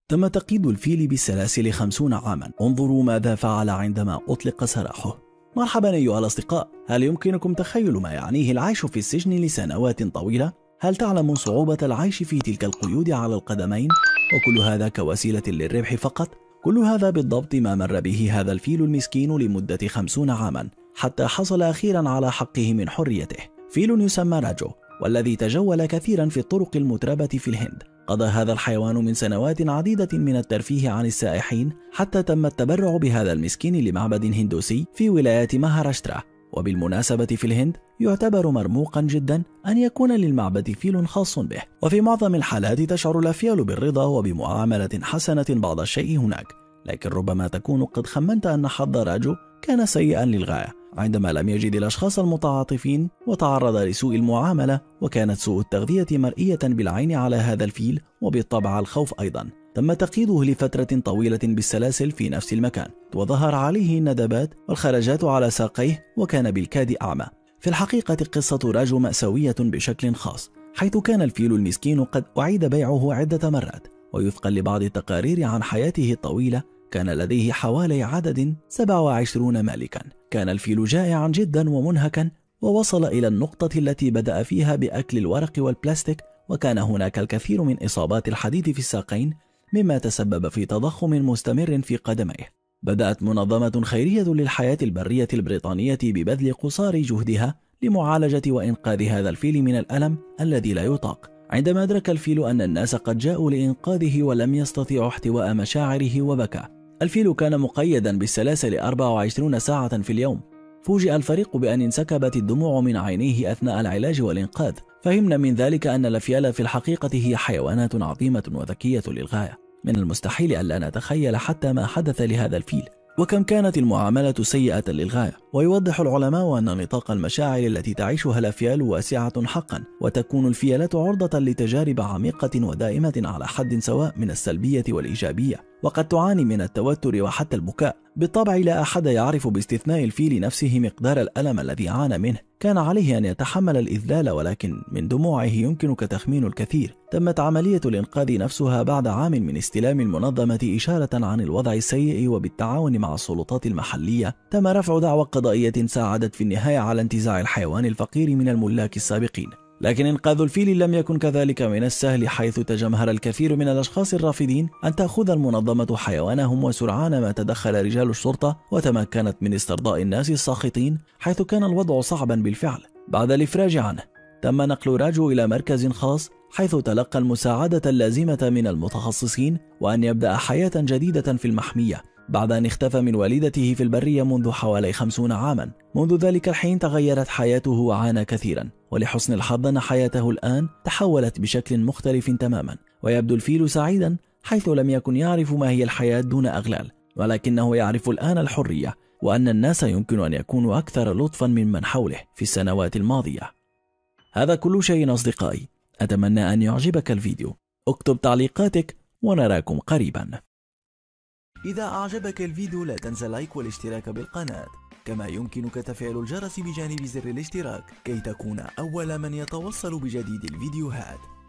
تم تقييد الفيل بالسلاسل 50 عاما. انظروا ماذا فعل عندما أطلق سراحه. مرحبا أيها الأصدقاء، هل يمكنكم تخيل ما يعنيه العيش في السجن لسنوات طويلة؟ هل تعلمون صعوبة العيش في تلك القيود على القدمين؟ وكل هذا كوسيلة للربح فقط؟ كل هذا بالضبط ما مر به هذا الفيل المسكين لمدة 50 عاما، حتى حصل أخيرا على حقه من حريته. فيل يسمى راجو، والذي تجول كثيرا في الطرق المتربة في الهند. قضى هذا الحيوان من سنوات عديدة من الترفيه عن السائحين، حتى تم التبرع بهذا المسكين لمعبد هندوسي في ولاية مهاراشترا. وبالمناسبة في الهند يعتبر مرموقا جدا أن يكون للمعبد فيل خاص به، وفي معظم الحالات تشعر الأفيال بالرضا وبمعاملة حسنة بعض الشيء هناك. لكن ربما تكون قد خمنت أن حظ راجو كان سيئا للغاية عندما لم يجد الأشخاص المتعاطفين وتعرض لسوء المعاملة، وكانت سوء التغذية مرئية بالعين على هذا الفيل، وبالطبع الخوف أيضا. تم تقييده لفترة طويلة بالسلاسل في نفس المكان، وظهر عليه الندبات والخرجات على ساقيه، وكان بالكاد أعمى. في الحقيقة قصة راجو مأساوية بشكل خاص، حيث كان الفيل المسكين قد أعيد بيعه عدة مرات. ويثقل لبعض التقارير عن حياته الطويلة كان لديه حوالي عدد 27 مالكا. كان الفيل جائعا جدا ومنهكا، ووصل إلى النقطة التي بدأ فيها بأكل الورق والبلاستيك، وكان هناك الكثير من إصابات الحديد في الساقين، مما تسبب في تضخم مستمر في قدميه. بدأت منظمة خيرية للحياة البرية البريطانية ببذل قصارى جهدها لمعالجة وإنقاذ هذا الفيل من الألم الذي لا يطاق. عندما أدرك الفيل أن الناس قد جاءوا لإنقاذه ولم يستطيعوا احتواء مشاعره وبكى. الفيل كان مقيدا بالسلاسل 24 ساعة في اليوم. فوجئ الفريق بأن انسكبت الدموع من عينيه أثناء العلاج والإنقاذ. فهمنا من ذلك أن الأفيال في الحقيقة هي حيوانات عظيمة وذكية للغاية. من المستحيل ألا نتخيل حتى ما حدث لهذا الفيل، وكم كانت المعاملة سيئة للغاية. ويوضح العلماء أن نطاق المشاعر التي تعيشها الأفيال واسعة حقا، وتكون الفيلة عرضة لتجارب عميقة ودائمة على حد سواء من السلبية والإيجابية، وقد تعاني من التوتر وحتى البكاء. بالطبع لا أحد يعرف باستثناء الفيل نفسه مقدار الألم الذي عانى منه. كان عليه أن يتحمل الإذلال، ولكن من دموعه يمكنك تخمين الكثير. تمت عملية الإنقاذ نفسها بعد عام من استلام المنظمة إشارة عن الوضع السيء، وبالتعاون مع السلطات المحلية تم رفع دعوى قضائية ساعدت في النهاية على انتزاع الحيوان الفقير من الملاك السابقين. لكن إنقاذ الفيل لم يكن كذلك من السهل، حيث تجمهر الكثير من الأشخاص الرافضين أن تأخذ المنظمة حيوانهم، وسرعان ما تدخل رجال الشرطة وتمكنت من استرضاء الناس الساخطين، حيث كان الوضع صعبا بالفعل. بعد الإفراج عنه تم نقل راجو إلى مركز خاص، حيث تلقى المساعدة اللازمة من المتخصصين، وأن يبدأ حياة جديدة في المحمية بعد أن اختفى من والدته في البرية منذ حوالي 50 عاما. منذ ذلك الحين تغيرت حياته وعانى كثيرا، ولحسن الحظ أن حياته الآن تحولت بشكل مختلف تماما، ويبدو الفيل سعيدا، حيث لم يكن يعرف ما هي الحياة دون أغلال، ولكنه يعرف الآن الحرية، وأن الناس يمكن أن يكونوا أكثر لطفا ممن حوله في السنوات الماضية. هذا كل شيء أصدقائي، أتمنى أن يعجبك الفيديو. اكتب تعليقاتك ونراكم قريبا. إذا أعجبك الفيديو لا تنسى اللايك والاشتراك بالقناة، كما يمكنك تفعيل الجرس بجانب زر الاشتراك كي تكون أول من يتوصل بجديد الفيديوهات.